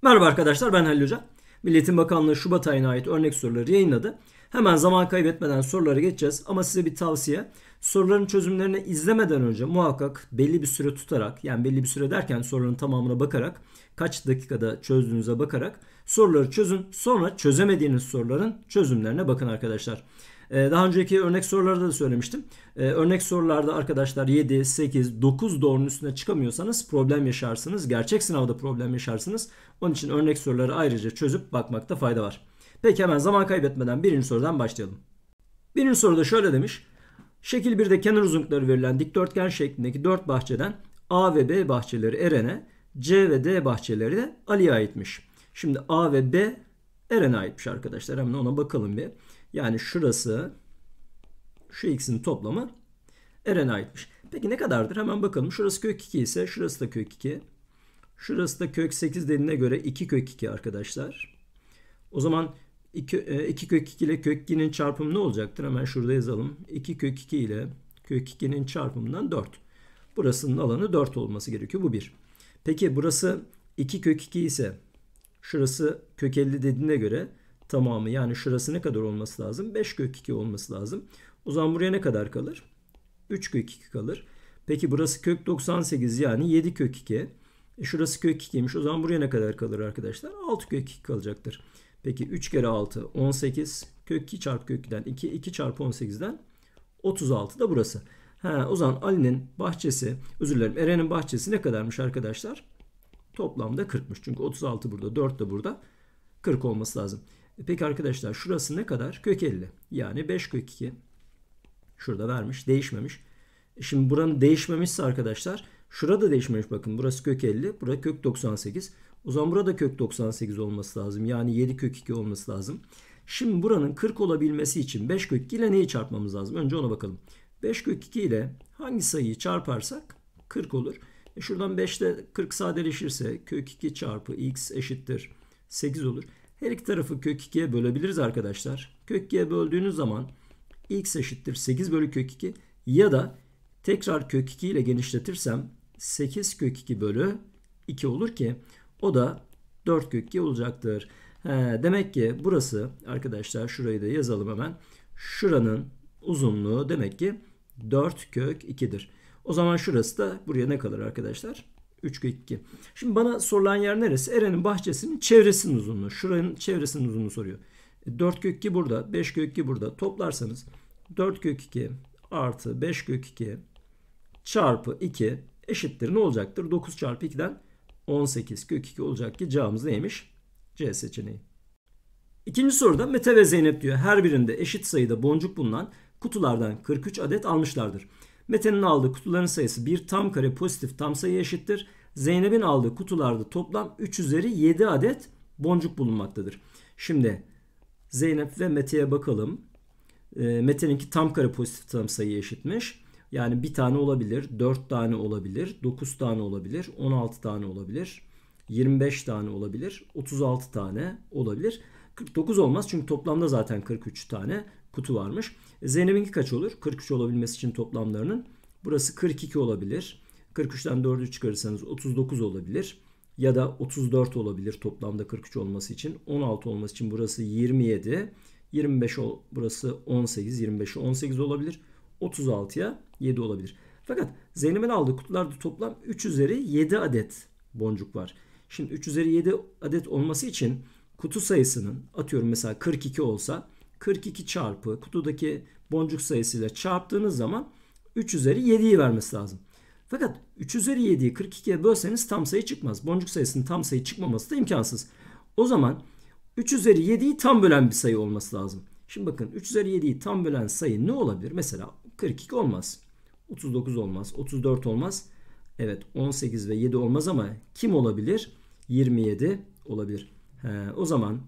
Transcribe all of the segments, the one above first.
Merhaba arkadaşlar, ben Halil Hoca. Milli Eğitim Bakanlığı Şubat ayına ait örnek soruları yayınladı. Hemen zaman kaybetmeden sorulara geçeceğiz ama size bir tavsiye. Soruların çözümlerini izlemeden önce muhakkak belli bir süre tutarak, yani belli bir süre derken soruların tamamına bakarak, kaç dakikada çözdüğünüze bakarak soruları çözün. Sonra çözemediğiniz soruların çözümlerine bakın arkadaşlar. Daha önceki örnek sorularda da söylemiştim. Örnek sorularda arkadaşlar 7, 8, 9 doğrunun üstüne çıkamıyorsanız problem yaşarsınız. Gerçek sınavda problem yaşarsınız. Onun için örnek soruları ayrıca çözüp bakmakta fayda var. Peki hemen zaman kaybetmeden birinci sorudan başlayalım. Birinci soruda şöyle demiş. Şekil 1'de kenar uzunlukları verilen dikdörtgen şeklindeki 4 bahçeden A ve B bahçeleri Eren'e, C ve D bahçeleri de Ali'ye aitmiş. Şimdi A ve B Eren'e aitmiş arkadaşlar. Hemen ona bakalım bir. Yani şurası, şu ikisinin toplamı Eren'e aitmiş. Peki ne kadardır? Hemen bakalım. Şurası kök 2 ise şurası da kök 2. Şurası da kök 8 dediğine göre 2 kök 2 arkadaşlar. O zaman 2 kök 2 ile kök 2'nin çarpımı ne olacaktır? Hemen şurada yazalım. 2 kök 2 ile kök 2'nin çarpımından 4. Burasının alanı 4 olması gerekiyor. Bu 1. Peki burası 2 kök 2 ise şurası kök 50 dediğine göre tamamı, yani şurası ne kadar olması lazım? 5 kök 2 olması lazım. O zaman buraya ne kadar kalır? 3 kök 2 kalır. Peki burası kök 98, yani 7 kök 2. Şurası kök 2'ymiş. O zaman buraya ne kadar kalır arkadaşlar? 6 kök 2 kalacaktır. Peki 3 kere 6 18. Kök 2 çarpı kök 2'den 2. 2 çarpı 18'den 36 da burası. O zaman Ali'nin bahçesi, özür dilerim, Eren'in bahçesi ne kadarmış arkadaşlar? Toplamda 40'mış. Çünkü 36 burada, 4 de burada. 40 olması lazım. Peki arkadaşlar şurası ne kadar? Kök 50. Yani 5 kök 2. Şurada vermiş. Değişmemiş. Şimdi buranın değişmemişse arkadaşlar şurada değişmemiş. Bakın burası kök 50. Burası kök 98. O zaman burada kök 98 olması lazım. Yani 7 kök 2 olması lazım. Şimdi buranın 40 olabilmesi için 5 kök 2 ile neyi çarpmamız lazım? Önce ona bakalım. 5 kök 2 ile hangi sayıyı çarparsak 40 olur. Şuradan 5 ile 40 sadeleşirse kök 2 çarpı x eşittir 8 olur. Her iki tarafı kök 2'ye bölebiliriz arkadaşlar. Kök 2'ye böldüğünüz zaman x eşittir 8 bölü kök 2 ya da tekrar kök 2 ile genişletirsem 8 kök 2 bölü 2 olur ki o da 4 kök 2 olacaktır. Demek ki burası arkadaşlar, şurayı da yazalım hemen. Şuranın uzunluğu demek ki 4 kök 2'dir. O zaman şurası da buraya ne kalır arkadaşlar? 3 kök 2. Şimdi bana sorulan yer neresi? Eren'in bahçesinin çevresinin uzunluğu. Şuranın çevresinin uzunluğunu soruyor. 4 kök 2 burada, 5 kök 2 burada. Toplarsanız 4 kök 2 artı 5 kök 2 çarpı 2 eşittir ne olacaktır? 9 çarpı 2'den 18 kök 2 olacak ki cevabımız neymiş? C seçeneği. İkinci soruda Mete ve Zeynep diyor her birinde eşit sayıda boncuk bulunan kutulardan 43 adet almışlardır. Mete'nin aldığı kutuların sayısı bir tam kare pozitif tam sayı eşittir. Zeynep'in aldığı kutularda toplam 3 üzeri 7 adet boncuk bulunmaktadır. Şimdi Zeynep ve Mete'ye bakalım. Mete'ninki tam kare pozitif tam sayı eşitmiş. Yani bir tane olabilir, 4 tane olabilir, 9 tane olabilir, 16 tane olabilir, 25 tane olabilir, 36 tane olabilir. 49 olmaz çünkü toplamda zaten 43 tane kutu varmış. Zeynep'inki kaç olur? 43 olabilmesi için toplamlarının. Burası 42 olabilir. 43'ten 4'ü çıkarırsanız 39 olabilir. Ya da 34 olabilir toplamda 43 olması için. 16 olması için burası 27. 25 burası 18. 25'e 18 olabilir. 36'ya 7 olabilir. Fakat Zeynep'in aldığı kutularda toplam 3 üzeri 7 adet boncuk var. Şimdi 3 üzeri 7 adet olması için kutu sayısının, atıyorum mesela 42 olsa, 42 çarpı kutudaki boncuk sayısıyla çarptığınız zaman 3 üzeri 7'yi vermesi lazım. Fakat 3 üzeri 7'yi 42'ye bölseniz tam sayı çıkmaz. Boncuk sayısının tam sayı çıkmaması da imkansız. O zaman 3 üzeri 7'yi tam bölen bir sayı olması lazım. Şimdi bakın 3 üzeri 7'yi tam bölen sayı ne olabilir? Mesela 42 olmaz. 39 olmaz. 34 olmaz. Evet, 18 ve 7 olmaz ama kim olabilir? 27 olabilir. O zaman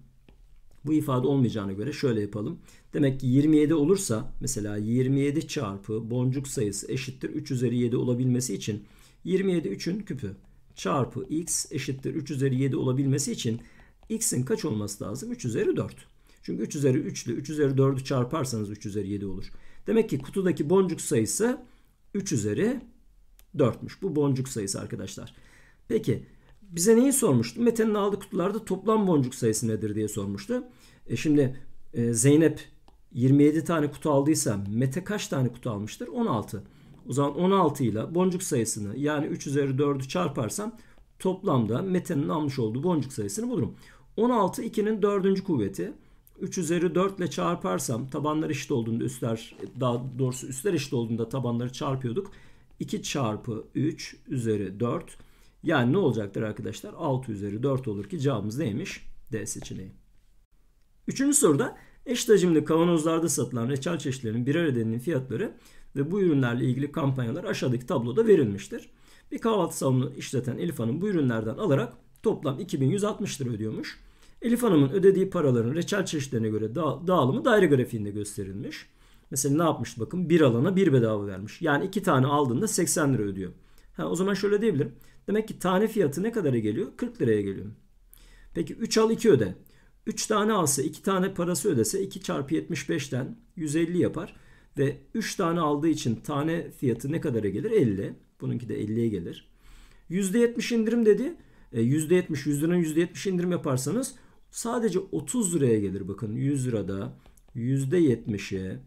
bu ifade olmayacağına göre şöyle yapalım. Demek ki 27 olursa mesela 27 çarpı boncuk sayısı eşittir 3 üzeri 7 olabilmesi için 27 3'ün küpü çarpı x eşittir 3 üzeri 7 olabilmesi için x'in kaç olması lazım? 3 üzeri 4. Çünkü 3 üzeri 3 ile 3 üzeri 4'ü çarparsanız 3 üzeri 7 olur. Demek ki kutudaki boncuk sayısı 3 üzeri 4'müş. Bu boncuk sayısı arkadaşlar. Peki Bize neyi sormuştu? Mete'nin aldığı kutularda toplam boncuk sayısı nedir diye sormuştu. Şimdi Zeynep 27 tane kutu aldıysa Mete kaç tane kutu almıştır? 16. O zaman 16 ile boncuk sayısını yani 3 üzeri 4'ü çarparsam toplamda Mete'nin almış olduğu boncuk sayısını bulurum. 16 2'nin 4. kuvveti. 3 üzeri 4 ile çarparsam tabanlar eşit olduğunda üstler eşit olduğunda tabanları çarpıyorduk. 2 çarpı 3 üzeri 4. Yani ne olacaktır arkadaşlar? 6 üzeri 4 olur ki cevabımız neymiş? D seçeneği. Üçüncü soruda eşit hacimli kavanozlarda satılan reçel çeşitlerinin birer adeninin fiyatları ve bu ürünlerle ilgili kampanyalar aşağıdaki tabloda verilmiştir. Bir kahvaltı salonu işleten Elif Hanım bu ürünlerden alarak toplam 2160 lira ödüyormuş. Elif Hanım'ın ödediği paraların reçel çeşitlerine göre dağılımı daire grafiğinde gösterilmiş. Mesela ne yapmış bakın, bir alana bir bedava vermiş. Yani 2 tane aldığında 80 lira ödüyor. O zaman şöyle diyebilirim. Demek ki tane fiyatı ne kadara geliyor? 40 liraya geliyor. Peki 3 al 2 öde. 3 tane alsa 2 tane parası ödese 2 çarpı 75'ten 150 yapar. Ve 3 tane aldığı için tane fiyatı ne kadara gelir? 50. Bununki de 50'ye gelir. %70 indirim dedi. %70, 100 liranın %70 indirim yaparsanız sadece 30 liraya gelir. Bakın 100 lirada %70'e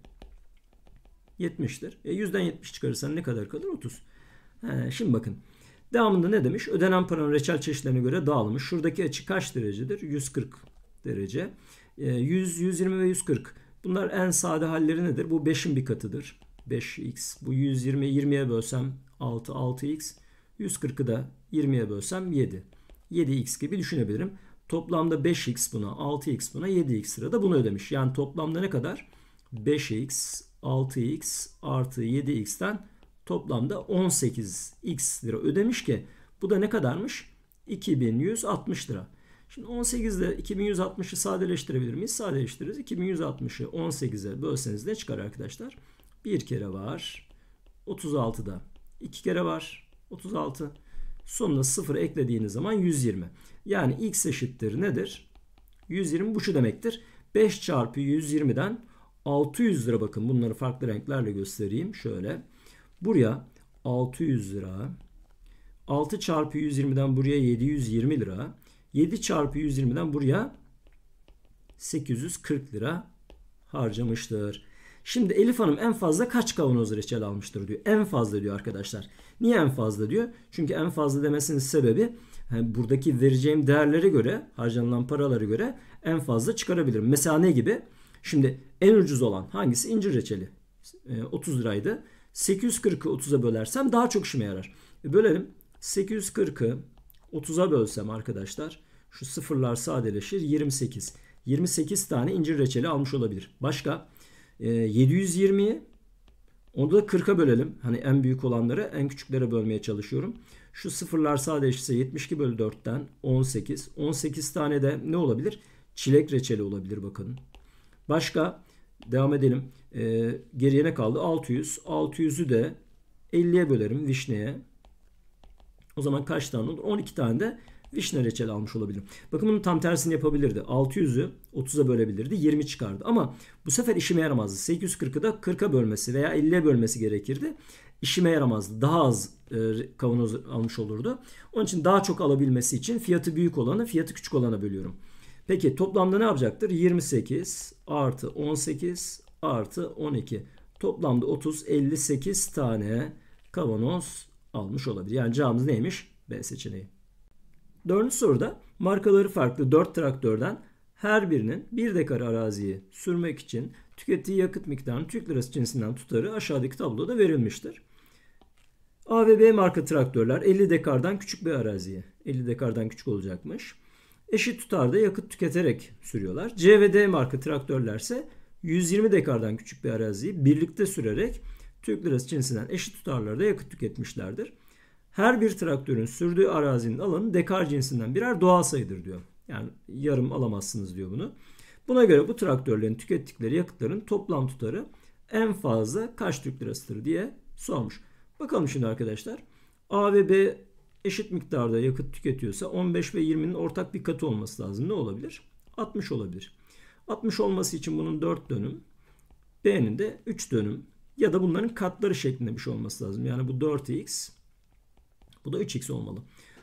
70'tir. 100'den 70 çıkarırsan ne kadar kalır? 30. Şimdi bakın. Devamında ne demiş? Ödenen paranın reçel çeşitlerine göre dağılımı. Şuradaki açı kaç derecedir? 140 derece. 100, 120 ve 140. Bunlar en sade halleri nedir? Bu 5'in bir katıdır. 5x. Bu 120, 20'ye bölsem 6, 6x. 140'ı da 20'ye bölsem 7. 7x gibi düşünebilirim. Toplamda 5x buna, 6x buna, 7x lira da bunu ödemiş. Yani toplamda ne kadar? 5x, 6x artı 7x'ten toplamda 18x lira ödemiş ki bu da ne kadarmış? 2160 lira. Şimdi 18 ile 2160'ı sadeleştirebilir miyiz? Sadeleştiririz. 2160'ı 18'e bölseniz ne çıkar arkadaşlar? Bir kere var. 36'da 2 kere var. 36. Sonuna 0 eklediğiniz zaman 120. Yani x eşittir nedir? 120 bu şu demektir. 5 çarpı 120'den 600 lira, bakın bunları farklı renklerle göstereyim. Şöyle. Buraya 600 lira. 6 çarpı 120'den buraya 720 lira. 7 çarpı 120'den buraya 840 lira harcamıştır. Şimdi Elif Hanım en fazla kaç kavanoz reçel almıştır diyor. En fazla diyor arkadaşlar. Niye en fazla diyor? Çünkü en fazla demesinin sebebi buradaki vereceğim değerlere göre, harcanılan paralara göre en fazla çıkarabilirim. Mesela ne gibi? Şimdi en ucuz olan hangisi? İncir reçeli. 30 liraydı. 840'ı 30'a bölersem daha çok işime yarar. Bölelim. 840'ı 30'a bölsem arkadaşlar, şu sıfırlar sadeleşir. 28. 28 tane incir reçeli almış olabilir. Başka 720'yi onu da 40'a bölelim. Hani en büyük olanları en küçüklere bölmeye çalışıyorum. Şu sıfırlar sadeleşirse 72 bölü 4'ten 18. 18 tane de ne olabilir? Çilek reçeli olabilir bakın. Başka devam edelim. Geriye ne kaldı? 600. 600'ü de 50'ye bölerim vişneye. O zaman kaç tane olur? 12 tane de vişne reçeli almış olabilirim. Bakın bunun tam tersini yapabilirdi. 600'ü 30'a bölebilirdi. 20 çıkardı. Ama bu sefer işime yaramazdı. 840'ı da 40'a bölmesi veya 50'ye bölmesi gerekirdi. İşime yaramazdı. Daha az kavanoz almış olurdu. Onun için daha çok alabilmesi için fiyatı büyük olanı fiyatı küçük olana bölüyorum. Peki toplamda ne yapacaktır? 28 artı 18 artı 12. Toplamda 30, 58 tane kavanoz almış olabilir. Yani cevabımız neymiş? B seçeneği. Dördüncü soruda markaları farklı 4 traktörden her birinin 1 dekar araziyi sürmek için tükettiği yakıt miktarının Türk lirası cinsinden tutarı aşağıdaki tabloda verilmiştir. A ve B marka traktörler 50 dekardan küçük bir araziye, 50 dekardan küçük olacakmış, eşit tutarda yakıt tüketerek sürüyorlar. C ve D marka traktörlerse 120 dekardan küçük bir araziyi birlikte sürerek Türk lirası cinsinden eşit tutarlarda yakıt tüketmişlerdir. Her bir traktörün sürdüğü arazinin alanı dekar cinsinden birer doğal sayıdır diyor. Yani yarım alamazsınız diyor bunu. Buna göre bu traktörlerin tükettikleri yakıtların toplam tutarı en fazla kaç Türk lirasıdır diye sormuş. Bakalım şimdi arkadaşlar. A ve B eşit miktarda yakıt tüketiyorsa 15 ve 20'nin ortak bir katı olması lazım. Ne olabilir? 60 olabilir. 60 olması için bunun 4 dönüm, B'nin de 3 dönüm ya da bunların katları şeklinde bir şey olması lazım. Yani bu 4x, bu da 3x olmalı.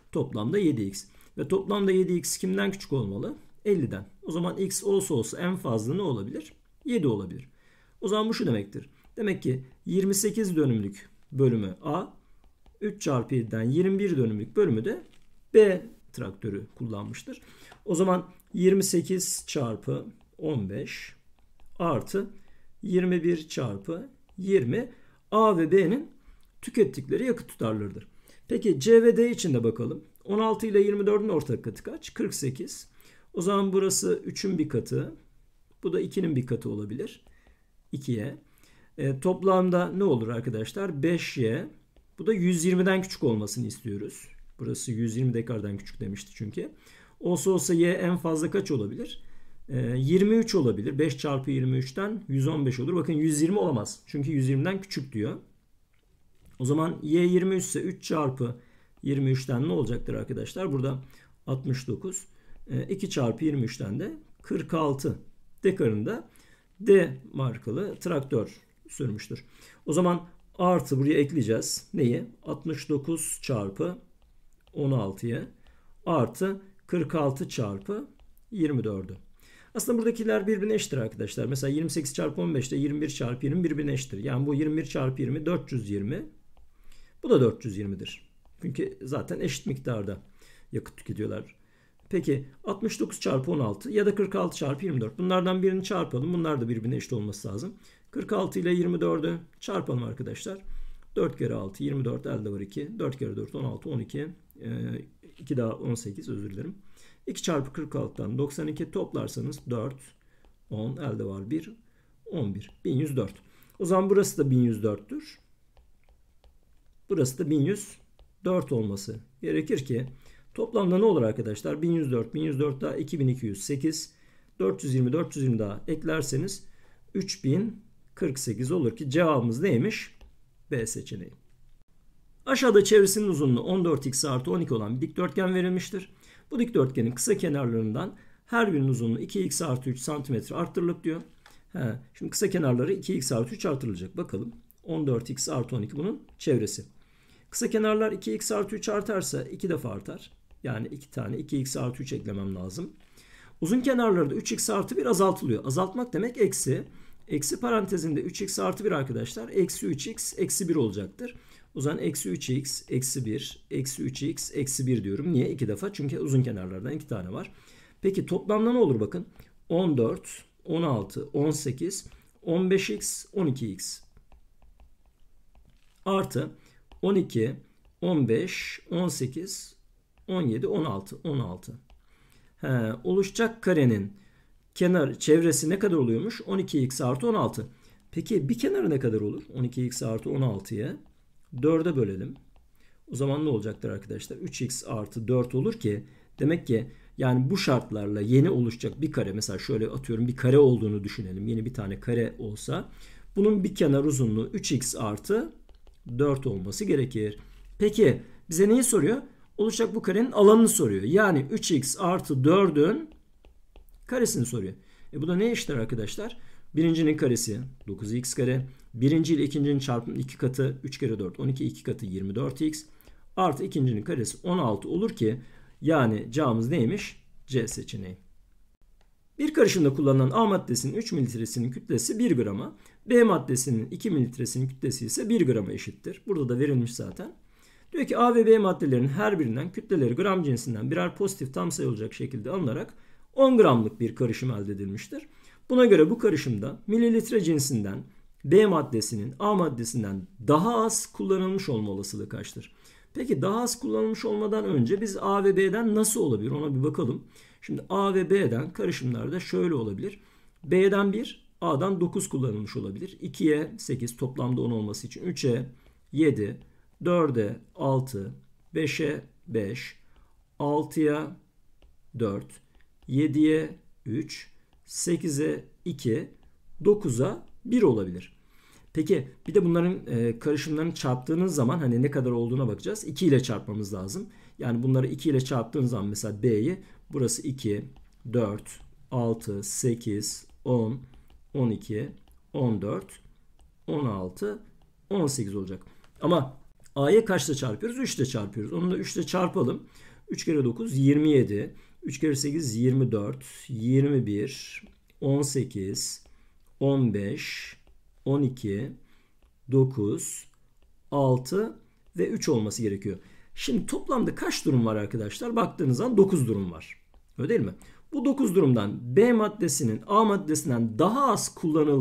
Toplamda 7x. Ve toplamda 7x kimden küçük olmalı? 50'den. O zaman x olsa en fazla ne olabilir? 7 olabilir. O zaman bu şu demektir. Demek ki 28 dönümlük bölümü A, 3 çarpı 7'den 21 dönümlük bölümü de B traktörü kullanmıştır. O zaman 28 çarpı 15 artı 21 çarpı 20 A ve B'nin tükettikleri yakıt tutarlarıdır. Peki C ve D için de bakalım. 16 ile 24'ün ortak katı kaç? 48. O zaman burası 3'ün bir katı. Bu da 2'nin bir katı olabilir. 2'ye. Toplamda ne olur arkadaşlar? 5y. Bu da 120'den küçük olmasını istiyoruz. Burası 120 dekardan küçük demişti çünkü. Olsa y en fazla kaç olabilir? 23 olabilir. 5 çarpı 23'ten 115 olur. Bakın 120 olamaz. Çünkü 120'den küçük diyor. O zaman y 23 ise 3 çarpı 23'ten ne olacaktır arkadaşlar? Burada 69. 2 çarpı 23'ten de 46 dekarında D markalı traktör sürmüştür. O zaman artı buraya ekleyeceğiz. Neyi? 69 çarpı 16'ya artı 46 çarpı 24'ü. Aslında buradakiler birbirine eşittir arkadaşlar. Mesela 28 çarpı 15 ile 21 çarpı 20 birbirine eşittir. Yani bu 21 çarpı 20 420. Bu da 420'dir. Çünkü zaten eşit miktarda yakıt tüketiyorlar. Peki 69 çarpı 16 ya da 46 çarpı 24. Bunlardan birini çarpalım. Bunlar da birbirine eşit olması lazım. 46 ile 24'ü çarpalım arkadaşlar. 4 kere 6 24 elde var 2. 4 kere 4 16 12. 2 daha 18 özür dilerim. 2 çarpı 46'dan 92 toplarsanız 4 10 elde var 1 11. 1104. O zaman burası da 1104'tür. Burası da 1104 olması gerekir ki toplamda ne olur arkadaşlar? 1104, 1104 daha 2208, 420, 420 daha eklerseniz 3048 olur ki cevabımız neymiş? B seçeneği. Aşağıda çevresinin uzunluğu 14x artı 12 olan bir dikdörtgen verilmiştir. Bu dikdörtgenin kısa kenarlarından her birinin uzunluğu 2x artı 3 cm arttırılıp diyor. Şimdi kısa kenarları 2x artı 3 artırılacak. Bakalım. 14x artı 12 bunun çevresi. Kısa kenarlar 2x artı 3 artarsa 2 defa artar. Yani 2 tane 2x artı 3 eklemem lazım. Uzun kenarları da 3x artı 1 azaltılıyor. Azaltmak demek eksi. Eksi parantezinde 3x artı 1 arkadaşlar. Eksi 3x eksi 1 olacaktır. O zaman eksi 3x eksi 1 eksi 3x eksi 1 diyorum. Niye? 2 defa. Çünkü uzun kenarlardan 2 tane var. Peki toplamda ne olur bakın. 14, 16, 18, 15x, 12x. Artı 12, 15, 18, 17, 16, 16. Oluşacak karenin çevresi ne kadar oluyormuş? 12x artı 16. Peki bir kenarı ne kadar olur? 12x artı 16'ya 4'e bölelim. O zaman ne olacaktır arkadaşlar? 3x artı 4 olur ki demek ki yani bu şartlarla yeni oluşacak bir kare, mesela şöyle atıyorum bir kare olduğunu düşünelim. Yeni bir tane kare olsa bunun bir kenar uzunluğu 3x artı 4 olması gerekir. Peki bize neyi soruyor? Oluşacak bu karenin alanını soruyor. Yani 3x artı 4'ün karesini soruyor. Bu da ne eşittir arkadaşlar? Birincinin karesi 9x kare. Birinci ile ikincinin çarpımı 2 katı 3 kere 4 12 2 katı 24x artı ikincinin karesi 16 olur ki yani cevabımız neymiş? C seçeneği. Bir karışımda kullanılan A maddesinin 3 mililitresinin kütlesi 1 grama, B maddesinin 2 mililitresinin kütlesi ise 1 grama eşittir. Burada da verilmiş zaten. Diyor ki A ve B maddelerinin her birinden kütleleri gram cinsinden birer pozitif tam sayı olacak şekilde alınarak 10 gramlık bir karışım elde edilmiştir. Buna göre bu karışımda mililitre cinsinden B maddesinin A maddesinden daha az kullanılmış olma olasılığı kaçtır? Peki daha az kullanılmış olmadan önce biz A ve B'den nasıl olabilir ona bir bakalım. Şimdi A ve B'den karışımlarda şöyle olabilir. B'den 1, A'dan 9 kullanılmış olabilir. 2'ye 8 toplamda 10 olması için 3'e 7, 4'e 6, 5'e 5, 6'ya 4, 7'ye 3, 8'e 2, 9'a 1 olabilir. Peki bir de bunların karışımlarını çarptığınız zaman hani ne kadar olduğuna bakacağız. 2 ile çarpmamız lazım. Yani bunları 2 ile çarptığınız zaman mesela B'yi burası 2, 4, 6, 8, 10, 12, 14, 16, 18 olacak. Ama A'ya kaçla çarpıyoruz? 3 ile çarpıyoruz. Onu da 3 ile çarpalım. 3 kere 9 27. 3 kere 8 24. 21. 18. 15. 12. 9. 6 ve 3 olması gerekiyor. Şimdi toplamda kaç durum var arkadaşlar? Baktığınız zaman 9 durum var. Öyle değil mi? Bu 9 durumdan B maddesinin A maddesinden daha az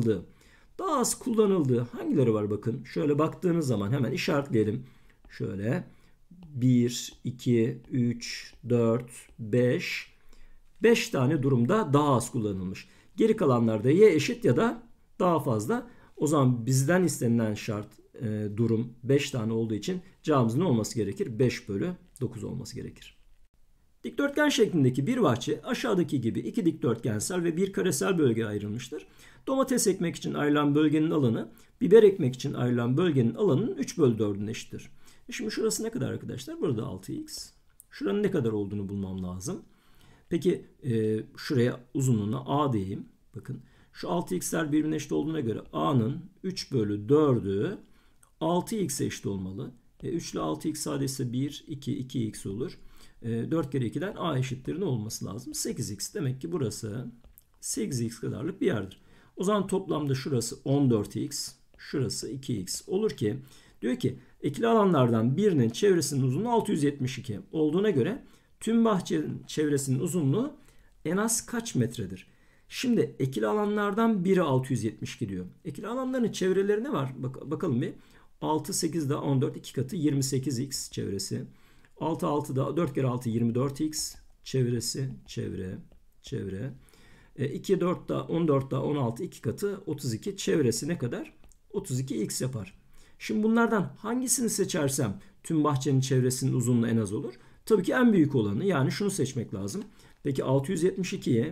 kullanıldığı hangileri var bakın. Şöyle baktığınız zaman hemen işaretleyelim. Şöyle 1, 2, 3, 4, 5. 5 tane durumda daha az kullanılmış. Geri kalanlarda ya eşit ya da daha fazla. O zaman bizden istenilen şart durum 5 tane olduğu için cevabımızın ne olması gerekir? 5 bölü 9 olması gerekir. Dikdörtgen şeklindeki bir bahçe aşağıdaki gibi iki dikdörtgensel ve bir karesel bölgeye ayrılmıştır. Domates ekmek için ayrılan bölgenin alanı biber ekmek için ayrılan bölgenin alanının 3 bölü 4'üne eşittir. Şimdi şurası ne kadar arkadaşlar? Burada 6x. Şuranın ne kadar olduğunu bulmam lazım. Peki şuraya uzunluğuna a diyeyim. Bakın şu 6x'ler birbirine eşit olduğuna göre a'nın 3 bölü 4'ü 6x'e eşit olmalı. 3 ile 6x sadeyse 1, 2, 2x olur. 4 kere 2'den a eşittir ne olması lazım? 8x. Demek ki burası 8x kadarlık bir yerdir. O zaman toplamda şurası 14x, şurası 2x olur ki diyor ki ikili alanlardan birinin çevresinin uzunluğu 672 olduğuna göre tüm bahçenin çevresinin uzunluğu en az kaç metredir? Şimdi ikili alanlardan biri 672 diyor. İkili alanların çevreleri ne var? Bakalım bir. 6, 8 daha 14, 2 katı 28x çevresi. 6, 6 daha 4 kere 6 24x çevresi, çevre. 2, 4 daha 14 daha 16, 2 katı 32 çevresi ne kadar? 32x yapar. Şimdi bunlardan hangisini seçersem tüm bahçenin çevresinin uzunluğu en az olur? Tabii ki en büyük olanı, yani şunu seçmek lazım. Peki 672'ye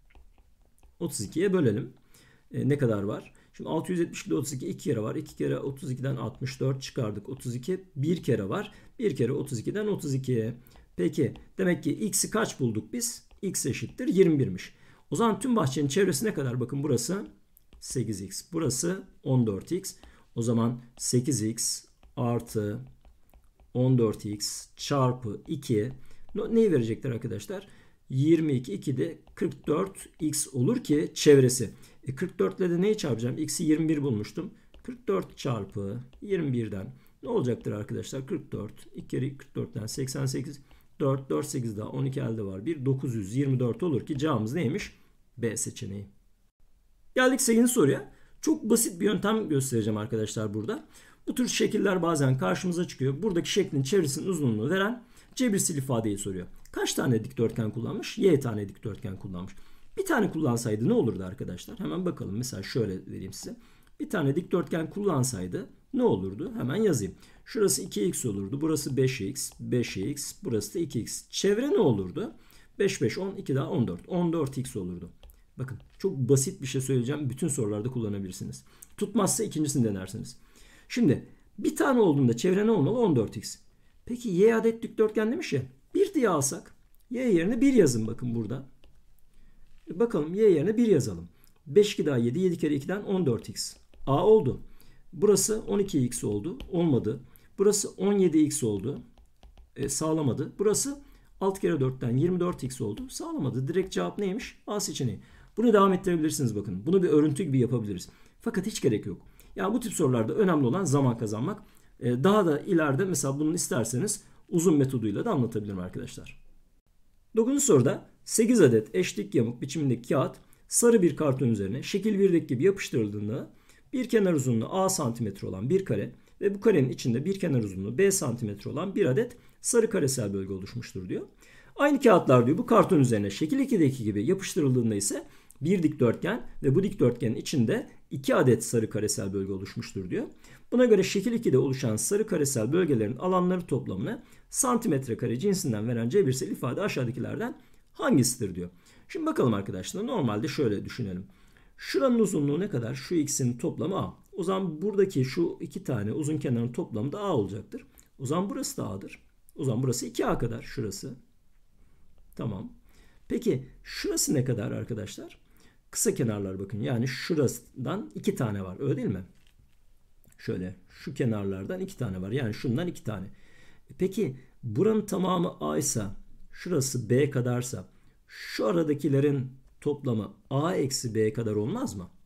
32'ye bölelim. Ne kadar var? Şimdi 672'de 32 2 kere var. 2 kere 32'den 64 çıkardık. 32 bir kere var. 1 kere 32'den 32'ye. Peki demek ki x'i kaç bulduk biz? X eşittir 21'miş. O zaman tüm bahçenin çevresi ne kadar? Bakın burası 8x. Burası 14x. O zaman 8x artı 14x çarpı 2 neyi verecekler arkadaşlar? 22, 2 de 44x olur ki çevresi. 44 ile de neyi çarpacağım? X'i 21 bulmuştum. 44 çarpı 21'den ne olacaktır arkadaşlar? 44, 2 kere 44'ten 88, 4, 4, 8 daha 12 elde var. 1, 924 olur ki cevabımız neymiş? B seçeneği. Geldik 8. soruya. Çok basit bir yöntem göstereceğim arkadaşlar burada. Bu tür şekiller bazen karşımıza çıkıyor. Buradaki şeklin çevresinin uzunluğunu veren cebirsel ifadeyi soruyor. Kaç tane dikdörtgen kullanmış? Y tane dikdörtgen kullanmış. Bir tane kullansaydı ne olurdu arkadaşlar? Hemen bakalım. Mesela şöyle vereyim size. Bir tane dikdörtgen kullansaydı ne olurdu? Hemen yazayım. Şurası 2x olurdu. Burası 5x, 5x. Burası da 2x. Çevre ne olurdu? 5, 5, 10, 2 daha 14. 14x olurdu. Bakın çok basit bir şey söyleyeceğim. Bütün sorularda kullanabilirsiniz. Tutmazsa ikincisini denersiniz. Şimdi bir tane olduğunda çevre ne olmalı? 14x. Peki y adet dikdörtgen demiş ya. 1 diye alsak. Y yerine 1 yazın bakın burada. Bakalım y yerine 1 yazalım. 5, 2 daha 7. 7 kere 2'den 14x. A oldu. Burası 12x oldu. Olmadı. Burası 17x oldu. Sağlamadı. Burası 6 kere 4'ten 24x oldu. Sağlamadı. Direkt cevap neymiş? A seçeneği. Bunu devam ettirebilirsiniz bakın. Bunu bir örüntü gibi yapabiliriz. Fakat hiç gerek yok. Yani bu tip sorularda önemli olan zaman kazanmak. Daha da ileride mesela bunu isterseniz uzun metoduyla da anlatabilirim arkadaşlar. 9. soruda 8 adet eşlik yamuk biçimindeki kağıt sarı bir karton üzerine şekil 1'deki gibi yapıştırıldığında bir kenar uzunluğu A santimetre olan bir kare ve bu karenin içinde bir kenar uzunluğu B santimetre olan bir adet sarı karesel bölge oluşmuştur diyor. Aynı kağıtlar diyor bu karton üzerine şekil 2'deki gibi yapıştırıldığında ise bir dikdörtgen ve bu dikdörtgenin içinde 2 adet sarı karesel bölge oluşmuştur diyor. Buna göre şekil 2'de oluşan sarı karesel bölgelerin alanları toplamını santimetre kare cinsinden veren cebirsel ifade aşağıdakilerden hangisidir diyor. Şimdi bakalım arkadaşlar, normalde şöyle düşünelim. Şuranın uzunluğu ne kadar? Şu x'in toplamı a. O zaman buradaki şu iki tane uzun kenarın toplamı da a olacaktır. O zaman burası da a'dır. O zaman burası 2a kadar şurası. Tamam. Peki şurası ne kadar arkadaşlar? Kısa kenarlar bakın. Yani şurasından 2 tane var. Öyle değil mi? Şöyle şu kenarlardan 2 tane var. Yani şundan 2 tane. Peki buranın tamamı A ise, şurası B kadarsa, şu aradakilerin toplamı A eksi B kadar olmaz mı?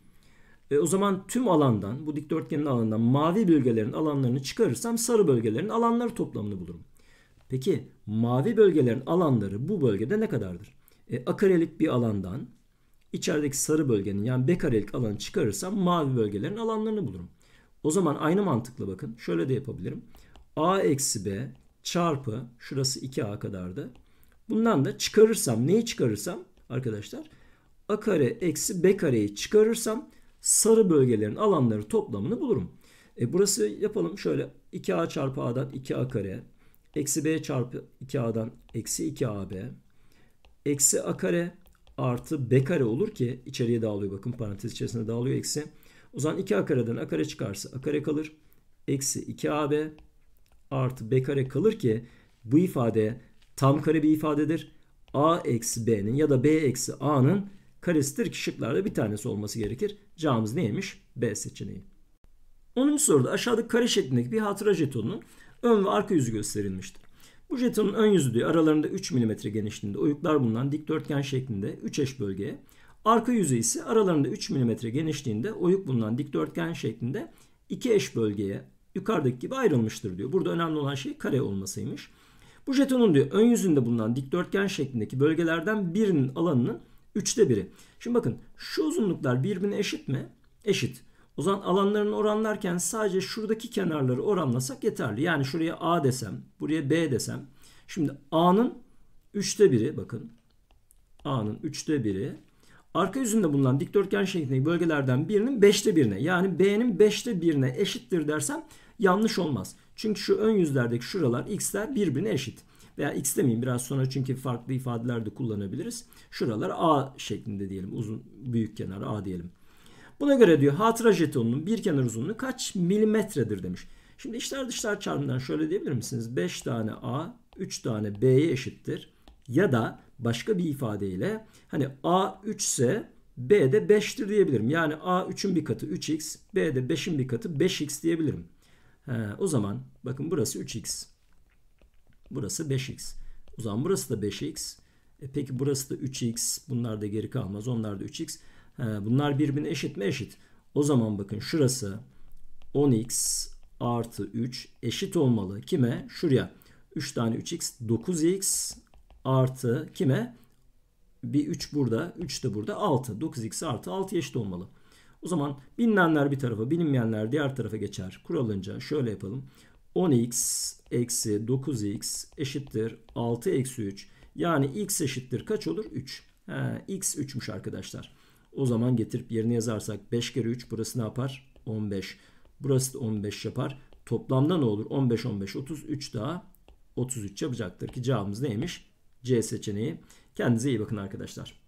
O zaman tüm alandan, bu dikdörtgenin alanından mavi bölgelerin alanlarını çıkarırsam sarı bölgelerin alanları toplamını bulurum. Peki mavi bölgelerin alanları bu bölgede ne kadardır? A karelik bir alandan içerideki sarı bölgenin, yani B karelik alanı çıkarırsam mavi bölgelerin alanlarını bulurum. O zaman aynı mantıkla bakın. Şöyle de yapabilirim. A eksi B çarpı şurası 2A kadardı. Bundan da çıkarırsam, neyi çıkarırsam arkadaşlar? A kare eksi B kareyi çıkarırsam sarı bölgelerin alanları toplamını bulurum. Burası yapalım şöyle. 2A çarpı A'dan 2A kare. Eksi B çarpı 2A'dan eksi 2AB. Eksi A kare artı B kare olur ki içeriye dağılıyor. Bakın parantez içerisinde dağılıyor eksi. O zaman 2A kareden A kare çıkarsa A kare kalır. Eksi 2AB artı B kare kalır ki bu ifade tam kare bir ifadedir. A eksi B'nin ya da B eksi A'nın karesidir ki şıklarda bir tanesi olması gerekir. Cevabımız neymiş? B seçeneği. 10. soruda aşağıdaki kare şeklindeki bir hatıra jetonunun ön ve arka yüzü gösterilmiştir. Bu jetonun ön yüzü diyor aralarında 3 mm genişliğinde oyuklar bulunan dikdörtgen şeklinde 3 eş bölgeye, arka yüzü ise aralarında 3 mm genişliğinde oyuk bulunan dikdörtgen şeklinde 2 eş bölgeye yukarıdaki gibi ayrılmıştır diyor. Burada önemli olan şey kare olmasıymış. Bu jetonun diyor ön yüzünde bulunan dikdörtgen şeklindeki bölgelerden birinin alanının 3'te 1'i. Şimdi bakın şu uzunluklar birbirine eşit mi? Eşit. O zaman alanlarını oranlarken sadece şuradaki kenarları oranlasak yeterli. Yani şuraya A desem, buraya B desem. Şimdi A'nın 3'te 1'i bakın. A'nın 3'te 1'i. Arka yüzünde bulunan dikdörtgen şeklindeki bölgelerden birinin 5'te 1'ine, yani B'nin 5'te 1'ine eşittir dersem yanlış olmaz. Çünkü şu ön yüzlerdeki şuralar x'ler birbirine eşit. Veya x demeyeyim biraz sonra çünkü farklı ifadeler de kullanabiliriz. Şuralar A şeklinde diyelim. Uzun büyük kenar A diyelim. Buna göre diyor hatıra jetonunun bir kenar uzunluğu kaç milimetredir demiş. Şimdi içler dışlar çarpımından şöyle diyebilir misiniz? 5 tane A 3 tane B'ye eşittir. Ya da başka bir ifadeyle hani A 3 ise B de 5'tir diyebilirim. Yani A 3'ün bir katı 3x, B de 5'in bir katı 5x diyebilirim. O zaman bakın burası 3x. Burası 5x. O zaman burası da 5x. Peki burası da 3x. Bunlar da geri kalmaz. Onlar da 3x. Bunlar birbirine eşit mi? Eşit. O zaman bakın şurası 10x artı 3 eşit olmalı. Kime? Şuraya. 3 tane 3x 9x artı kime? Bir 3 burada. 3 de burada 6. 9x artı 6 eşit olmalı. O zaman bilinenler bir tarafa, bilinmeyenler diğer tarafa geçer. Kuralınca şöyle yapalım. 10x eksi 9x eşittir 6 eksi 3. Yani x eşittir kaç olur? 3. X 3'müş arkadaşlar. O zaman getirip yerine yazarsak 5 kere 3 burası ne yapar? 15. Burası da 15 yapar. Toplamda ne olur? 15 15 33 daha 33 yapacaktır ki cevabımız neymiş? C seçeneği. Kendinize iyi bakın arkadaşlar.